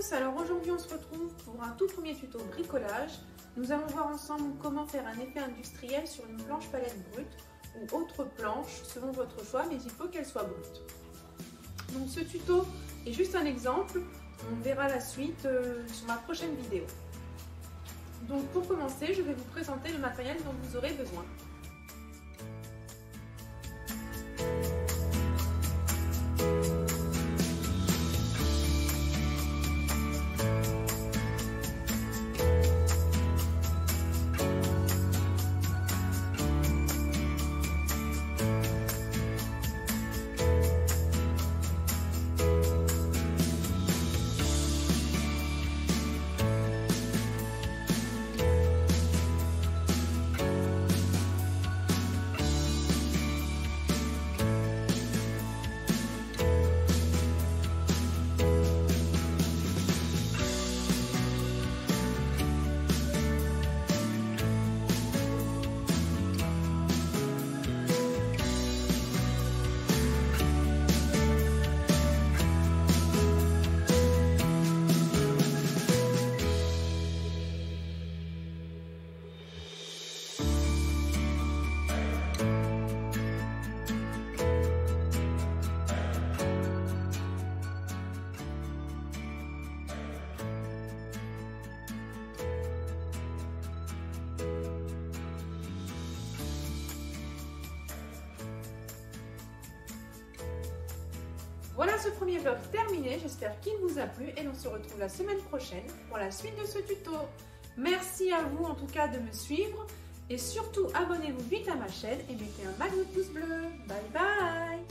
tous, alors aujourd'hui on se retrouve pour un tout premier tuto bricolage. Nous allons voir ensemble comment faire un effet industriel sur une planche palette brute ou autre planche selon votre choix, mais il faut qu'elle soit brute. Donc ce tuto est juste un exemple, on verra la suite sur ma prochaine vidéo. Donc pour commencer, je vais vous présenter le matériel dont vous aurez besoin. Voilà ce premier vlog terminé, j'espère qu'il vous a plu et on se retrouve la semaine prochaine pour la suite de ce tuto. Merci à vous en tout cas de me suivre et surtout abonnez-vous vite à ma chaîne et mettez un max de pouces bleus. Bye bye!